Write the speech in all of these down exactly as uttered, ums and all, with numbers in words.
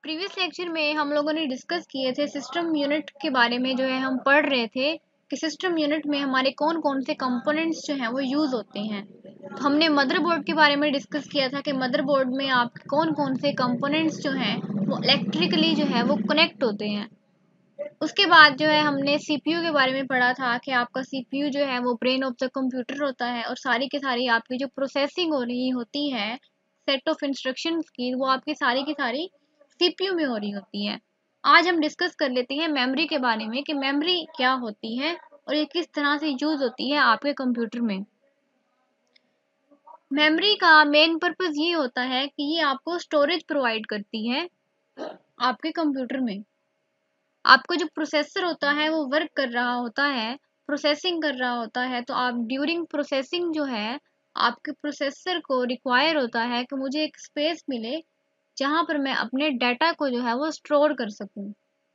Previous lecture में हम लोगों ने डिस्कस किए थे सिस्टम यूनिट के बारे में। जो है हम पढ़ रहे थे कि सिस्टम यूनिट में हमारे कौन कौन से कंपोनेंट्स जो हैं वो यूज़ होते हैं। तो हमने मदरबोर्ड के बारे में डिस्कस किया था कि मदरबोर्ड में आप कौन कौन से कंपोनेंट्स जो हैं वो इलेक्ट्रिकली जो है वो कनेक्ट होते हैं। उसके बाद जो है हमने सीपीयू के बारे में पढ़ा था कि आपका सीपीयू जो है वो ब्रेन ऑफ द कंप्यूटर होता है और सारी की सारी आपकी जो प्रोसेसिंग हो रही होती है सेट ऑफ इंस्ट्रक्शंस की, वो आपकी सारी की सारी सीपीयू में हो रही होती है। आज हम डिस्कस कर लेते हैं मेमोरी के बारे में कि मेमोरी क्या होती है और ये किस तरह से यूज होती है आपके कंप्यूटर में। मेमोरी का मेन पर्पस ये होता है कि ये आपको स्टोरेज प्रोवाइड करती है आपके कंप्यूटर में। आपका जो प्रोसेसर होता है वो वर्क कर रहा होता है, प्रोसेसिंग कर रहा होता है, तो आप ड्यूरिंग प्रोसेसिंग जो है आपके प्रोसेसर को रिक्वायर होता है कि मुझे एक स्पेस मिले जहां पर मैं अपने डाटा को जो है वो स्टोर कर सकूं।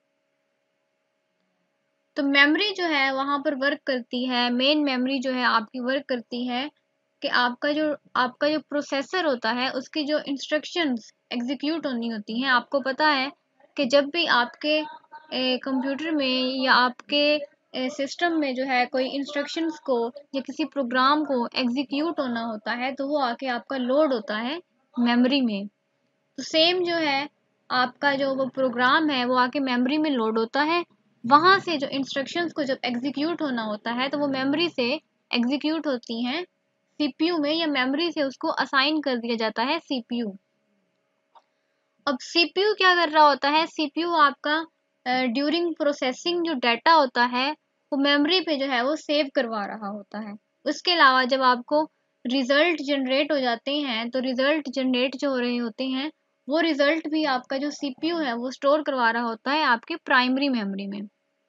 तो मेमोरी जो है वहां पर वर्क करती है, मेन मेमोरी जो है आपकी वर्क करती है कि आपका जो आपका जो प्रोसेसर होता है उसकी जो इंस्ट्रक्शंस एग्जीक्यूट होनी होती हैं। आपको पता है कि जब भी आपके कंप्यूटर में या आपके सिस्टम में जो है कोई इंस्ट्रक्शंस को या किसी प्रोग्राम को एग्जीक्यूट होना होता है तो वो आके आपका लोड होता है मेमोरी में। तो सेम जो है आपका जो वो प्रोग्राम है वो आके मेमोरी में लोड होता है। वहां से जो इंस्ट्रक्शंस को जब एग्जीक्यूट होना होता है तो वो मेमोरी से एग्जीक्यूट होती हैं सीपीयू में, या मेमोरी से उसको असाइन कर दिया जाता है सीपीयू। अब सीपीयू क्या कर रहा होता है, सीपीयू आपका ड्यूरिंग प्रोसेसिंग जो डाटा होता है वो मेमोरी पे जो है वो सेव करवा रहा होता है। उसके अलावा जब आपको रिजल्ट जनरेट हो जाते हैं तो रिजल्ट जनरेट जो हो रहे होते हैं वो रिजल्ट भी आपका जो सीपीयू है वो स्टोर करवा रहा होता है आपके प्राइमरी मेमोरी में।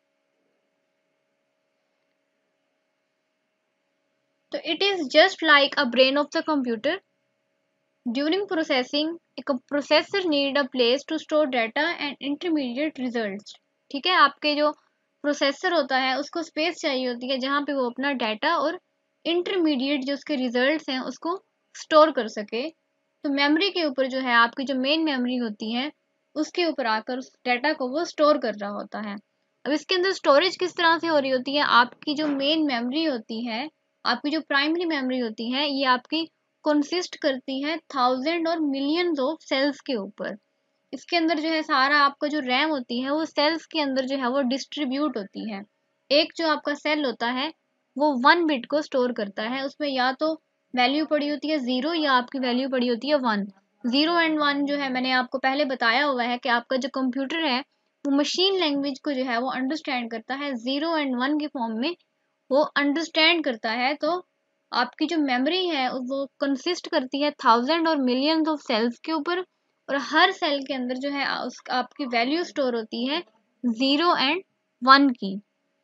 तो it is just like a brain of the computer. During processing एक processor need a place to store data and intermediate results. ठीक है, आपके जो प्रोसेसर होता है उसको स्पेस चाहिए होती है जहाँ पे वो अपना डाटा और इंटरमीडिएट जो उसके रिजल्ट्स हैं उसको स्टोर कर सके। तो मेमोरी के ऊपर जो है आपकी जो मेन मेमोरी होती है उसके ऊपर आकर उस डाटा को वो स्टोर कर रहा होता है। अब इसके अंदर स्टोरेज किस तरह से हो रही होती है, आपकी जो मेन मेमोरी होती है, आपकी जो प्राइमरी मेमोरी होती है, ये आपकी कंसिस्ट करती है थाउजेंड और मिलियंस ऑफ सेल्स के ऊपर। इसके अंदर जो है सारा आपका जो रैम होती है वो सेल्स के अंदर जो है वो डिस्ट्रीब्यूट होती है। एक जो आपका सेल होता है वो वन बिट को स्टोर करता है, उसमें या तो वैल्यू पड़ी होती है जीरो या आपकी वैल्यू पड़ी होती है वन। जीरो एंड वन जो है मैंने आपको पहले बताया हुआ है कि आपका जो कंप्यूटर है वो मशीन लैंग्वेज को जो है वो अंडरस्टैंड करता है, जीरो एंड वन के फॉर्म में वो अंडरस्टैंड करता है। तो आपकी जो मेमोरी है वो कंसिस्ट करती है थाउजेंड और मिलियंस ऑफ सेल्स के ऊपर, और हर सेल के अंदर जो है उस आपकी वैल्यू स्टोर होती है जीरो एंड वन की।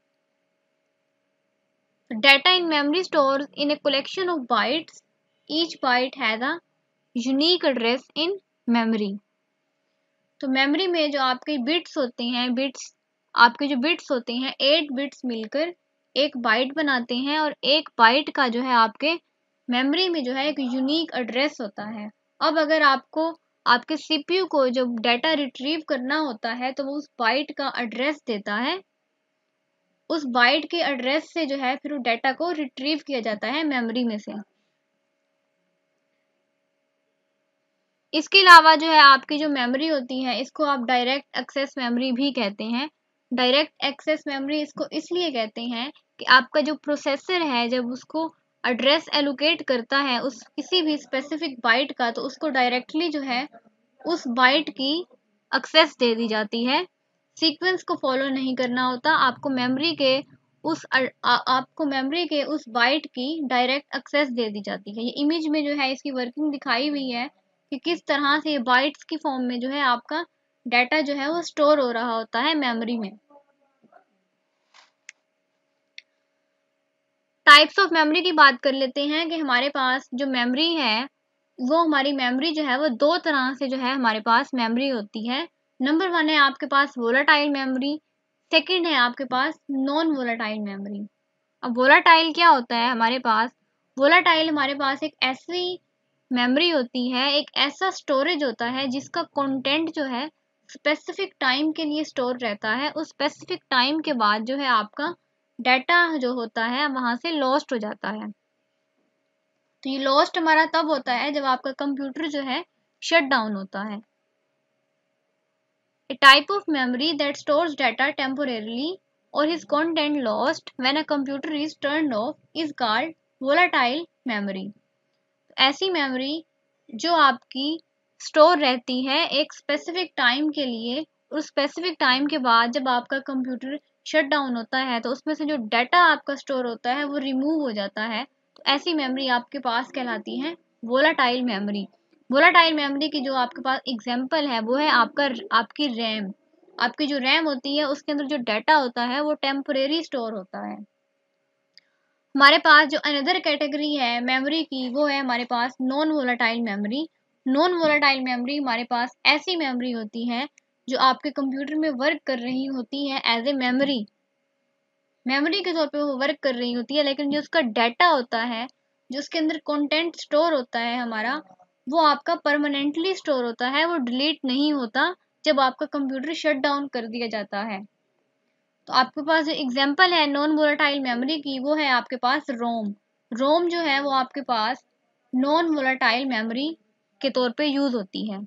Data in memory stores in a collection of bytes. Each byte has a unique address in memory. तो मेमोरी में जो आपके बिट्स होते हैं, बिट्स आपके जो बिट्स होते हैं एट बिट्स मिलकर एक बाइट बनाते हैं, और एक बाइट का जो है आपके मेमोरी में जो है एक यूनिक एड्रेस होता है। अब अगर आपको आपके सीपीयू को जब डाटा रिट्रीव करना होता है तो वो उस बाइट का एड्रेस देता है, उस बाइट के एड्रेस से जो है फिर डाटा को रिट्रीव किया जाता है मेमोरी में से। इसके अलावा जो है आपकी जो मेमोरी होती है इसको आप डायरेक्ट एक्सेस मेमोरी भी कहते हैं। डायरेक्ट एक्सेस मेमोरी इसको इसलिए कहते हैं कि आपका जो प्रोसेसर है जब उसको एड्रेस एलोकेट करता है उस किसी भी स्पेसिफिक बाइट का, तो उसको डायरेक्टली जो है उस बाइट की एक्सेस दे दी जाती है। सीक्वेंस को फॉलो नहीं करना होता, आपको मेमोरी के उस आ, आपको मेमोरी के उस बाइट की डायरेक्ट एक्सेस दे दी जाती है। ये इमेज में जो है इसकी वर्किंग दिखाई हुई है कि किस तरह से बाइट्स की फॉर्म में जो है आपका डाटा जो है वो स्टोर हो रहा होता है मेमोरी में। टाइप्स ऑफ मेमोरी की बात कर लेते हैं कि हमारे पास जो मेमोरी है वो हमारी मेमोरी जो है वो दो तरह से जो है हमारे पास मेमोरी होती है। नंबर वन है आपके पास वोलाटाइल मेमोरी, सेकंड है आपके पास नॉन वोलाटाइल मेमोरी। अब वोलाटाइल क्या होता है हमारे पास, वोलाटाइल हमारे पास एक ऐसी मेमोरी होती है, एक ऐसा स्टोरेज होता है जिसका कंटेंट जो है स्पेसिफिक टाइम के लिए स्टोर रहता है, उस स्पेसिफिक टाइम के बाद जो है आपका डाटा जो होता है वहां से लॉस्ट हो जाता है। तो ये लॉस्ट हमारा तब होता है जब आपका कंप्यूटर जो है शट डाउन होता है। A type of memory that stores data temporarily or is content lost when a computer is turned off is called volatile memory। ऐसी मेमोरी जो आपकी स्टोर रहती है एक स्पेसिफिक टाइम के लिए, उस स्पेसिफिक टाइम के बाद जब आपका कंप्यूटर शट डाउन होता है तो उसमें से जो डाटा आपका स्टोर होता है वो रिमूव हो जाता है, तो ऐसी मेमोरी आपके पास कहलाती है वोलाटाइल मेमोरी। वोलाटाइल मेमोरी की जो आपके पास एग्जांपल है वो है आपका आपकी रैम। आपकी जो रैम होती है उसके अंदर जो डाटा होता है वो टेम्परेरी स्टोर होता है। हमारे पास जो अनदर कैटेगरी है मेमोरी की वो है हमारे पास non volatile memory. Non volatile memory हमारे पास ऐसी मेमोरी होती है जो आपके कंप्यूटर में वर्क कर रही होती है एज ए मेमोरी, मेमोरी के तौर पे वो वर्क कर रही होती है, लेकिन जो उसका डाटा होता है, जो उसके अंदर कंटेंट स्टोर होता है हमारा, वो आपका परमानेंटली स्टोर होता है, वो डिलीट नहीं होता जब आपका कंप्यूटर शट डाउन कर दिया जाता है। तो आपके पास जो एग्जांपल है नॉन वोलाटाइल मेमोरी की वो है आपके पास रोम। रोम जो है वो आपके पास नॉन वोलाटाइल मेमोरी के तौर पे यूज होती है।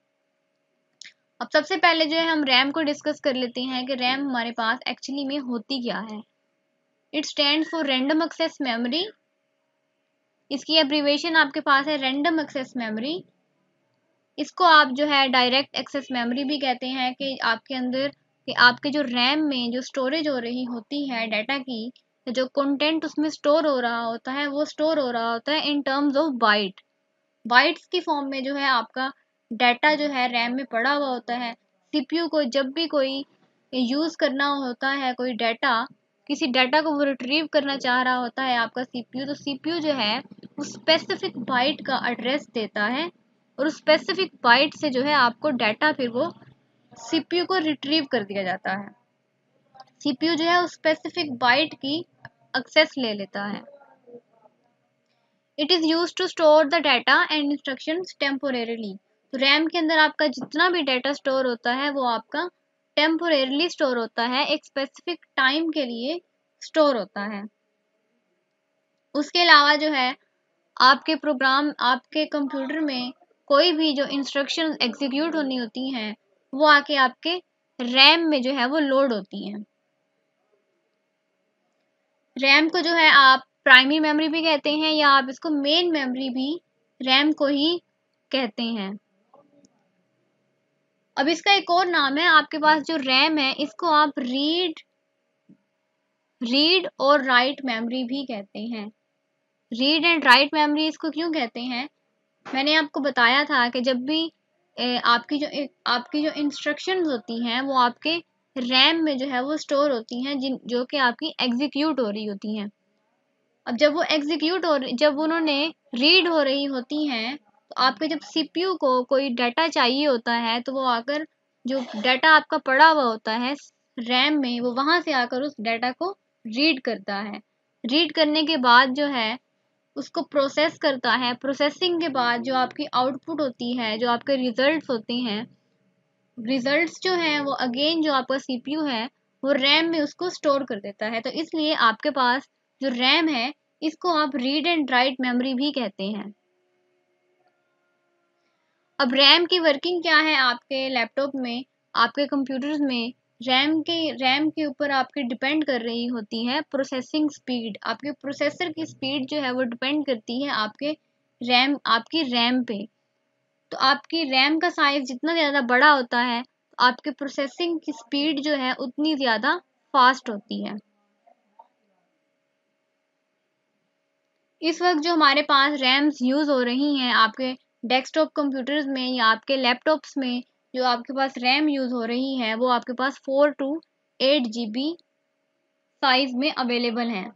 अब सबसे पहले जो है हम रैम को डिस्कस कर लेते हैं कि रैम हमारे पास एक्चुअली में होती क्या है। It stand for random access memory. इसकी एब्रीवेशन आपके पास है रैंडम एक्सेस मेमोरी। इसको आप जो है डायरेक्ट एक्सेस मेमोरी भी कहते हैं कि आपके अंदर कि आपके जो रैम में जो स्टोरेज हो रही होती है डाटा की, जो कंटेंट उसमें स्टोर हो रहा होता है वो स्टोर हो रहा होता है in terms of byte. Bytes की फॉर्म में जो है आपका डाटा जो है रैम में पड़ा हुआ होता है। सीपीयू को जब भी कोई यूज करना होता है, कोई डाटा, किसी डाटा को वो रिट्रीव करना चाह रहा होता है आपका सीपीयू, तो सीपीयू जो है उस स्पेसिफिक बाइट का एड्रेस देता है और उस स्पेसिफिक बाइट से जो है आपको डाटा फिर वो सीपीयू को रिट्रीव कर दिया जाता है। सीपीयू जो है उस स्पेसिफिक बाइट की एक्सेस ले लेता है। It is use to store the data and instructions temporarily. तो रैम के अंदर आपका जितना भी डाटा स्टोर होता है वो आपका टेम्पोरेरीली स्टोर होता है, एक स्पेसिफिक टाइम के लिए स्टोर होता है। उसके अलावा जो है आपके प्रोग्राम, आपके कंप्यूटर में कोई भी जो इंस्ट्रक्शन एग्जीक्यूट होनी होती हैं वो आके आपके रैम में जो है वो लोड होती हैं। रैम को जो है आप प्राइमरी मेमोरी भी कहते हैं या आप इसको मेन मेमोरी भी रैम को ही कहते हैं। अब इसका एक और नाम है, आपके पास जो रैम है इसको आप रीड रीड और राइट मेमोरी भी कहते हैं। रीड एंड राइट मेमोरी इसको क्यों कहते हैं, मैंने आपको बताया था कि जब भी आपकी जो आपकी जो इंस्ट्रक्शंस होती हैं वो आपके रैम में जो है वो स्टोर होती हैं, जिन जो कि आपकी एग्जीक्यूट हो रही होती हैं। अब जब वो एग्जीक्यूट हो जब उन्होंने रीड हो रही होती हैं तो आपके जब सीपीयू को कोई डाटा चाहिए होता है तो वो आकर जो डाटा आपका पड़ा हुआ होता है रैम में, वो वहां से आकर उस डाटा को रीड करता है। रीड करने के बाद जो है उसको प्रोसेस करता है। प्रोसेसिंग के बाद जो आपकी आउटपुट होती है, जो आपके रिजल्ट्स होते हैं, रिजल्ट्स जो हैं वो अगेन जो आपका सीपीयू है वो रैम में उसको स्टोर कर देता है। तो इसलिए आपके पास जो रैम है इसको आप रीड एंड राइट मेमोरी भी कहते हैं। अब रैम की वर्किंग क्या है, आपके लैपटॉप में, आपके कंप्यूटर्स में रैम के रैम के ऊपर आपके डिपेंड कर रही होती है प्रोसेसिंग स्पीड। आपके प्रोसेसर की स्पीड जो है वो डिपेंड करती है आपके रैम आपकी रैम पे। तो आपकी रैम का साइज जितना ज़्यादा बड़ा होता है तो आपके प्रोसेसिंग की स्पीड जो है उतनी ज़्यादा फास्ट होती है। इस वक्त जो हमारे पास रैम्स यूज़ हो रही हैं आपके डेस्कटॉप कंप्यूटर्स में या आपके लैपटॉप्स में, जो आपके पास रैम यूज़ हो रही है वो आपके पास four two eight G B size में अवेलेबल हैं।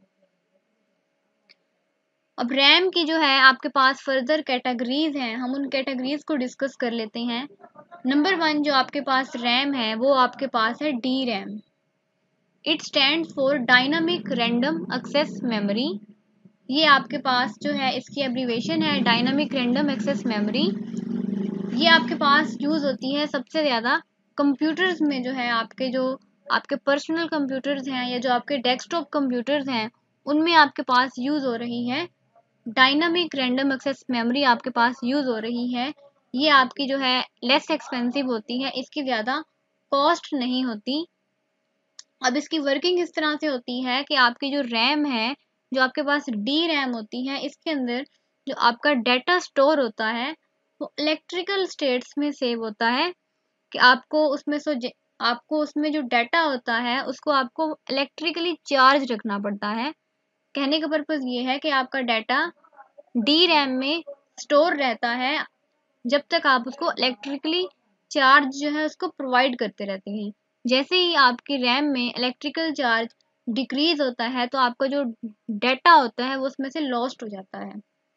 अब रैम की जो है आपके पास फर्दर कैटेगरीज हैं, हम उन कैटेगरीज को डिस्कस कर लेते हैं। नंबर वन जो आपके पास रैम है वो आपके पास है D RAM. It stand for dynamic random access memory. ये आपके पास जो है इसकी एब्रीवेशन है डायनामिक रैंडम एक्सेस मेमोरी। ये आपके पास यूज़ होती है सबसे ज़्यादा कंप्यूटर्स में जो है आपके जो आपके पर्सनल कंप्यूटर्स हैं या जो आपके डेस्कटॉप कंप्यूटर्स हैं उनमें आपके पास यूज़ हो रही है डायनामिक रैंडम एक्सेस मेमोरी आपके पास यूज़ हो रही है। ये आपकी जो है लेस एक्सपेंसिव होती है, इसकी ज़्यादा कॉस्ट नहीं होती। अब इसकी वर्किंग इस तरह से होती है कि आपकी जो रैम है, जो आपके पास डी रैम होती है, इसके अंदर जो आपका डाटा स्टोर होता है वो इलेक्ट्रिकल स्टेट्स में सेव होता है कि आपको उसमें सो आपको उसमें जो डाटा होता है उसको आपको इलेक्ट्रिकली चार्ज रखना पड़ता है। कहने का पर्पज़ ये है कि आपका डाटा डी रैम में स्टोर रहता है जब तक आप उसको इलेक्ट्रिकली चार्ज जो है उसको प्रोवाइड करते रहते हैं। जैसे ही आपकी रैम में इलेक्ट्रिकल चार्ज डिक्रीज होता है तो आपका जो डाटा होता है वो उसमें से लॉस्ट हो जाता है।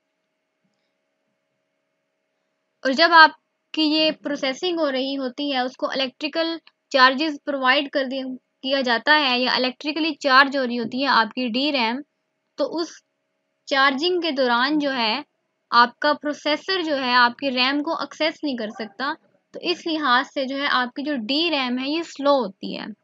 और जब आपकी ये प्रोसेसिंग हो रही होती है उसको इलेक्ट्रिकल चार्जेस प्रोवाइड कर दिया किया जाता है या इलेक्ट्रिकली चार्ज हो रही होती है आपकी डी रैम, तो उस चार्जिंग के दौरान जो है आपका प्रोसेसर जो है आपकी रैम को एक्सेस नहीं कर सकता, तो इस लिहाज से जो है आपकी जो डी रैम है ये स्लो होती है।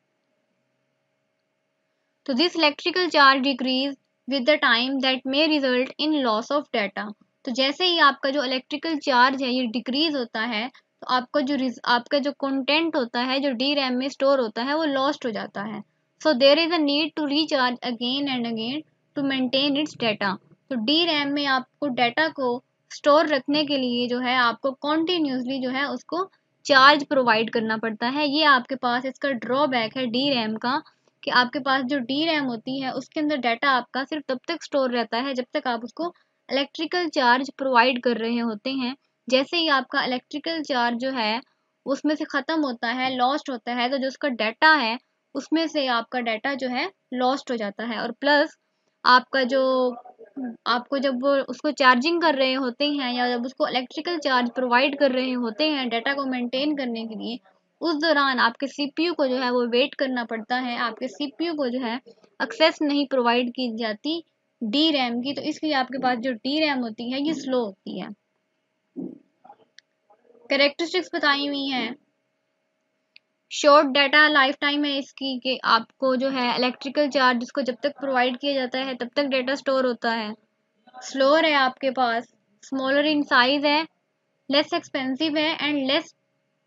तो this electrical charge decrease with the time that may result in loss of data. तो जैसे ही आपका जो इलेक्ट्रिकल चार्ज है ये डिक्रीज होता है तो आपका जो आपका जो कंटेंट होता है जो डी रैम में स्टोर होता है वो लॉस्ट हो जाता है। So there is a need to recharge again and again to maintain its data. तो डी रैम में आपको डाटा को स्टोर रखने के लिए जो है आपको कॉन्टीन्यूसली जो है उसको चार्ज प्रोवाइड करना पड़ता है। ये आपके पास इसका ड्रॉबैक है डी रैम का कि आपके पास जो डी रैम होती है उसके अंदर डाटा आपका सिर्फ तब तक स्टोर रहता है जब तक आप उसको इलेक्ट्रिकल चार्ज प्रोवाइड कर रहे होते हैं। जैसे ही आपका इलेक्ट्रिकल चार्ज जो है उसमें से ख़त्म होता है, लॉस्ट होता है, तो जो उसका डाटा है उसमें से आपका डाटा जो है लॉस्ट हो जाता है। और प्लस आपका जो आपको जब वो उसको चार्जिंग कर रहे होते हैं या जब उसको इलेक्ट्रिकल चार्ज प्रोवाइड कर रहे होते हैं डाटा को मेंटेन करने के लिए, उस दौरान आपके सीपीयू को जो है वो वेट करना पड़ता है। आपके सीपीयू को जो है एक्सेस नहीं प्रोवाइड की जाती डी रैम की, तो इसलिए आपके पास जो डी रैम होती है ये स्लो होती है। कैरेक्टरिस्टिक्स बताई हुई हैं। शॉर्ट डाटा लाइफ टाइम है इसकी कि आपको जो है इलेक्ट्रिकल चार्ज इसको जब तक प्रोवाइड किया जाता है तब तक डाटा स्टोर होता है। स्लोअर है आपके पास, स्मॉलर इन साइज है, लेस एक्सपेंसिव है एंड लेस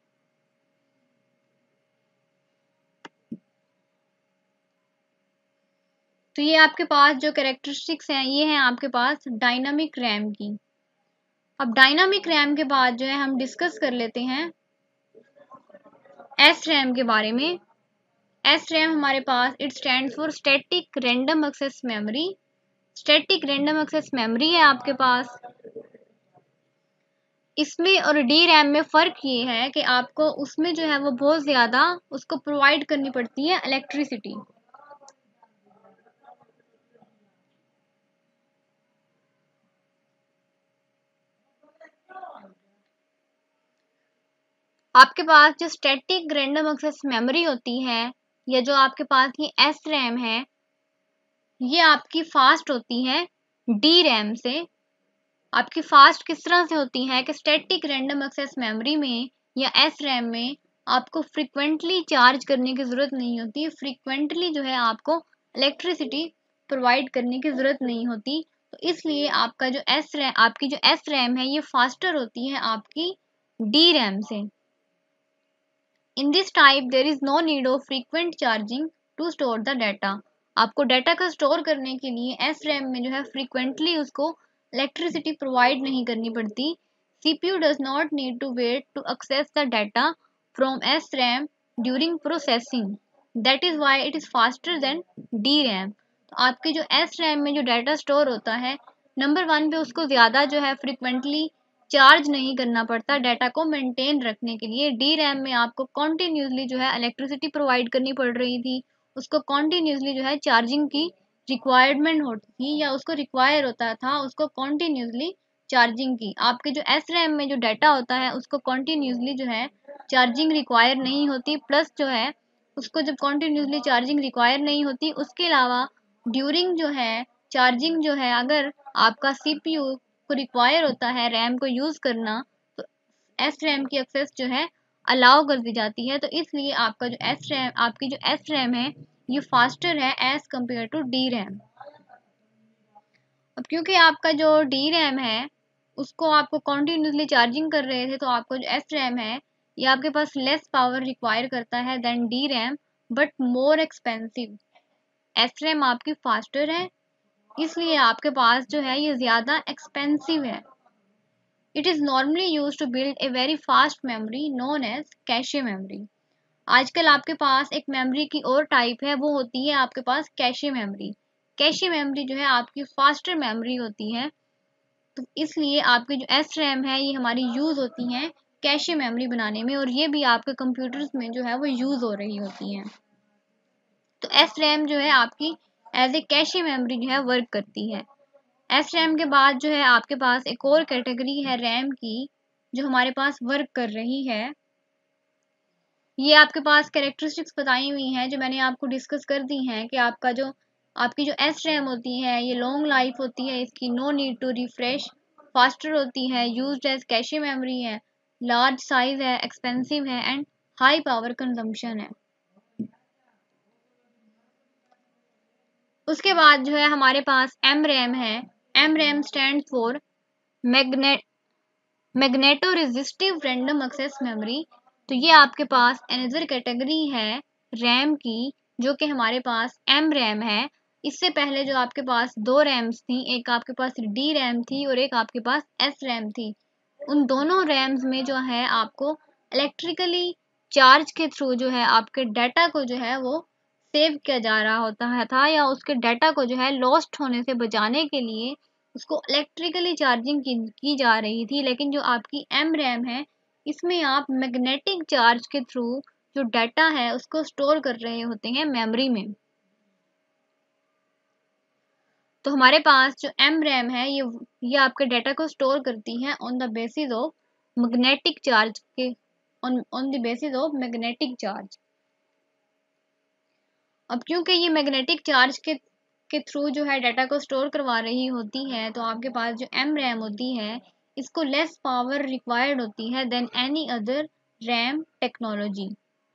तो ये आपके पास जो कैरेक्टरिस्टिक्स हैं ये हैं आपके पास डायनामिक रैम की। अब डायनामिक रैम के बाद जो है हम डिस्कस कर लेते हैं एस रैम के बारे में। एस रैम हमारे पास it stands for static random access memory. Static random access memory है आपके पास। इसमें और डी रैम में फ़र्क ये है कि आपको उसमें जो है वो बहुत ज़्यादा उसको प्रोवाइड करनी पड़ती है इलेक्ट्रिसिटी। आपके पास जो स्टैटिक रैंडम एक्सेस मेमोरी होती है या जो आपके पास ये एस रैम है ये आपकी फास्ट होती है डी रैम से। आपकी फास्ट किस तरह से होती है कि स्टैटिक रैंडम एक्सेस मेमोरी में या एस रैम में आपको फ्रिक्वेंटली चार्ज करने की ज़रूरत नहीं होती, फ्रिक्वेंटली जो है आपको इलेक्ट्रिसिटी प्रोवाइड करने की ज़रूरत नहीं होती। तो इसलिए आपका जो एस रैम आपकी जो एस रैम है ये फास्टर होती है आपकी डी रैम से। In this type, there is no need of frequent charging to store the data. आपको डाटा का स्टोर करने के लिए एस रैम में जो है फ्रीक्वेंटली उसको इलेक्ट्रिसिटी प्रोवाइड नहीं करनी पड़ती। CPU does not need to wait to access the data from S RAM during processing, that is why it is faster than D RAM. तो आपके जो एस रैम में जो डाटा स्टोर होता है नंबर वन पे उसको ज़्यादा जो है फ्रिक्वेंटली चार्ज नहीं करना पड़ता डाटा को मेंटेन रखने के लिए। डी रैम में आपको कॉन्टीन्यूसली जो है इलेक्ट्रिसिटी प्रोवाइड करनी पड़ रही थी, उसको कॉन्टीन्यूसली जो है चार्जिंग की रिक्वायरमेंट होती थी या उसको रिक्वायर होता था उसको कॉन्टीन्यूसली चार्जिंग की। आपके जो एस रैम में जो डाटा होता है उसको कॉन्टीन्यूसली जो है चार्जिंग रिक्वायर नहीं होती, प्लस जो है उसको जब कॉन्टीन्यूसली चार्जिंग रिक्वायर नहीं होती उसके अलावा ड्यूरिंग जो है चार्जिंग जो है अगर आपका सीपीयू को रिक्वायर होता है रैम को यूज़ करना तो एस रैम की एक्सेस जो है अलाउ कर दी जाती है, तो इसलिए आपका जो एस रैम आपकी जो एस रैम है ये फास्टर है as compare to D RAM. अब क्योंकि आपका जो डी रैम है उसको आपको कॉन्टिन्यूसली चार्जिंग कर रहे थे, तो आपका जो एस रैम है ये आपके पास लेस पावर रिक्वायर करता है than D RAM but more expensive. S RAM आपकी फास्टर है इसलिए आपके पास जो है ये ज़्यादा एक्सपेंसिव है। It is normally use to build a very fast memory known as cache memory. आजकल आपके पास एक मेमोरी की और टाइप है, वो होती है आपके पास कैशे मेमोरी। कैशे मेमोरी जो है आपकी फास्टर मेमोरी होती है, तो इसलिए आपकी जो एस रैम है ये हमारी यूज़ होती हैं कैशे मेमोरी बनाने में, और ये भी आपके कंप्यूटर्स में जो है वो यूज़ हो रही होती हैं। तो एस रैम जो है आपकी एज ए कैशे मेमोरी जो है वर्क करती है। एस रैम के बाद जो है आपके पास एक और कैटेगरी है रैम की जो हमारे पास वर्क कर रही है। ये आपके पास कैरेक्टरिस्टिक्स बताई हुई हैं जो मैंने आपको डिस्कस कर दी हैं कि आपका जो आपकी जो एस रैम होती है ये लॉन्ग लाइफ होती है, इसकी no need to refresh, faster होती है, यूज्ड एज कैशे मेमोरी है, लार्ज साइज है, एक्सपेंसिव है एंड हाई पावर कंजम्पशन है। उसके बाद जो है हमारे पास एम रैम है। M RAM stand for magnet magneto resistive random access memory. तो ये आपके पास अनदर कैटेगरी है रैम की जो कि हमारे पास एम रैम है। इससे पहले जो आपके पास दो रैम्स थी, एक आपके पास डी रैम थी और एक आपके पास एस रैम थी। उन दोनों रैम्स में जो है आपको इलेक्ट्रिकली चार्ज के थ्रू जो है आपके डाटा को जो है वो सेव किया जा रहा होता है था, या उसके डाटा को जो है लॉस्ट होने से बचाने के लिए उसको इलेक्ट्रिकली चार्जिंग की, की जा रही थी। लेकिन जो आपकी एम रैम है इसमें आप मैग्नेटिक चार्ज के थ्रू जो डाटा है उसको स्टोर कर रहे होते हैं मेमोरी में। तो हमारे पास जो एम रैम है ये ये आपके डाटा को स्टोर करती है on the basis of magnetic charge के on on the basis of magnetic charge. अब क्योंकि ये मैग्नेटिक चार्ज के के थ्रू जो है डाटा को स्टोर करवा रही होती है, तो आपके पास जो एम रैम होती है इसको लेस पावर रिक्वायर्ड होती है than any other RAM technology.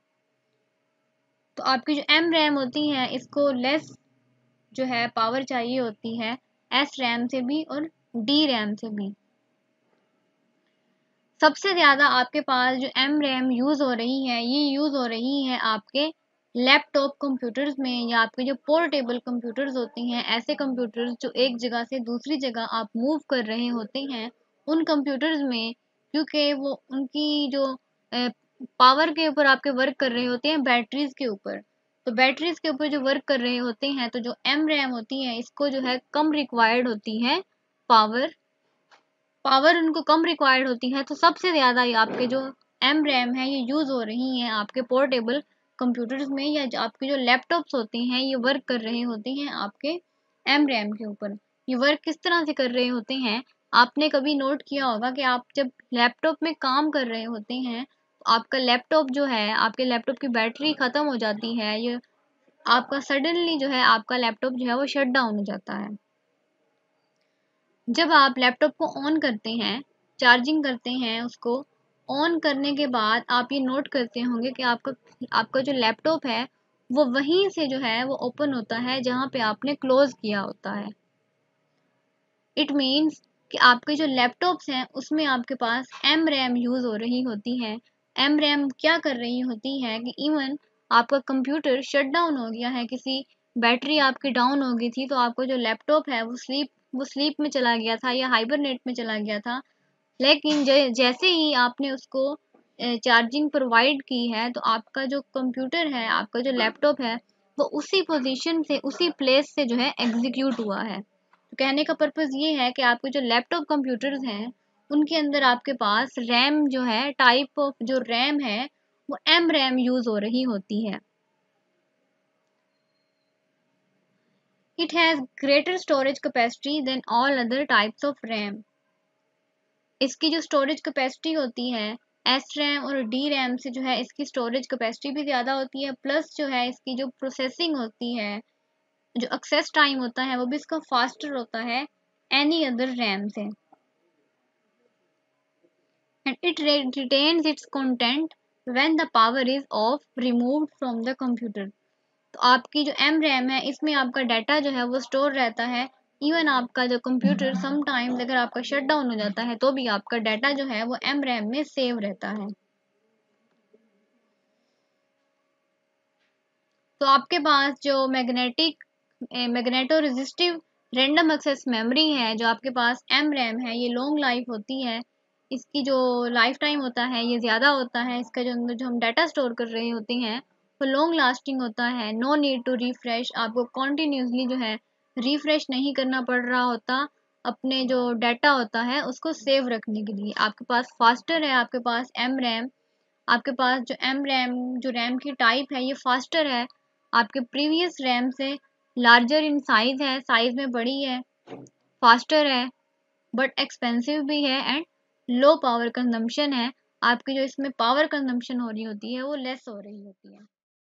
तो आपकी जो एम रैम होती है इसको लेस जो है पावर चाहिए होती है एस रैम से भी और डी रैम से भी। सबसे ज़्यादा आपके पास जो एम रैम यूज़ हो रही है ये यूज़ हो रही है आपके लैपटॉप कंप्यूटर्स में, या आपके जो पोर्टेबल कंप्यूटर्स होते हैं, ऐसे कंप्यूटर्स जो एक जगह से दूसरी जगह आप मूव कर रहे होते हैं उन कंप्यूटर्स में, क्योंकि वो उनकी जो पावर के ऊपर आपके वर्क कर रहे होते हैं बैटरीज के ऊपर। तो बैटरीज के ऊपर जो वर्क कर रहे होते हैं तो जो एम रैम होती है इसको जो है कम रिक्वायर्ड होती है पावर पावर उनको कम रिक्वायर्ड होती है। तो सबसे ज़्यादा आपके जो एम रैम है ये यूज़ हो रही हैं आपके पोर्टेबल कंप्यूटर्स में, या जो आपके जो लैपटॉप्स होते हैं ये वर्क कर रहे होते हैं आपके एम रैम के ऊपर। ये वर्क किस तरह से कर रहे होते हैं, आपने कभी नोट किया होगा कि आप जब लैपटॉप में काम कर रहे होते हैं तो आपका लैपटॉप जो है आपके लैपटॉप की बैटरी ख़त्म हो जाती है, ये आपका सडनली जो है आपका लैपटॉप जो है वो शट डाउन हो जाता है। जब आप लैपटॉप को ऑन करते हैं, चार्जिंग करते हैं, उसको ऑन करने के बाद आप ये नोट करते होंगे कि आपका आपका जो लैपटॉप है वो वहीं से जो है वो ओपन होता है जहाँ पे आपने क्लोज किया होता है। इट मीन्स कि आपके जो लैपटॉप्स हैं उसमें आपके पास एम रैम यूज़ हो रही होती है। एम रैम क्या कर रही होती है कि इवन आपका कंप्यूटर शट डाउन हो गया है, किसी बैटरी आपकी डाउन हो गई थी, तो आपका जो लैपटॉप है वो स्लीप वो स्लीप में चला गया था या हाइबरनेट में चला गया था। लेकिन जैसे ही आपने उसको चार्जिंग प्रोवाइड की है तो आपका जो कंप्यूटर है आपका जो लैपटॉप है वो उसी पोजीशन से उसी प्लेस से जो है एग्जीक्यूट हुआ है। तो कहने का पर्पज़ ये है कि आपके जो लैपटॉप कंप्यूटर्स हैं उनके अंदर आपके पास रैम जो है टाइप ऑफ जो रैम है वो एम रैम यूज़ हो रही होती है। It has greater storage capacity than all other types of RAM. इसकी जो स्टोरेज कैपेसिटी होती है एस रैम और डी रैम से जो है इसकी स्टोरेज कैपेसिटी भी ज़्यादा होती है, प्लस जो है इसकी जो प्रोसेसिंग होती है, जो एक्सेस टाइम होता है वो भी इसका फास्टर होता है एनी अदर रैम से। And it retains its content when the power is off removed from the computer. तो आपकी जो एम रैम है इसमें आपका डाटा जो है वो स्टोर रहता है। इवन आपका जो कंप्यूटर समटाइम्स अगर आपका शट डाउन हो जाता है तो भी आपका डाटा जो है वो एम रैम में सेव रहता है। तो आपके पास जो magnetic magneto resistive random access memory है जो आपके पास एम रैम है, ये लॉन्ग लाइफ होती है। इसकी जो लाइफ टाइम होता है ये ज़्यादा होता है। इसका जो अंदर जो हम डाटा स्टोर कर रहे होते हैं वो लॉन्ग लास्टिंग होता है। नो नीड टू रिफ्रेश, आपको कॉन्टीन्यूसली जो है रिफ्रेश नहीं करना पड़ रहा होता अपने जो डाटा होता है उसको सेव रखने के लिए। आपके पास फास्टर है, आपके पास एम रैम, आपके पास जो एम रैम जो रैम की टाइप है ये फास्टर है आपके प्रीवियस रैम से, लार्जर इन साइज है, साइज में बड़ी है, फास्टर है, बट एक्सपेंसिव भी है एंड लो पावर कंजम्पशन है। आपकी जो इसमें पावर कंजम्पशन हो रही होती है वो लेस हो रही होती है।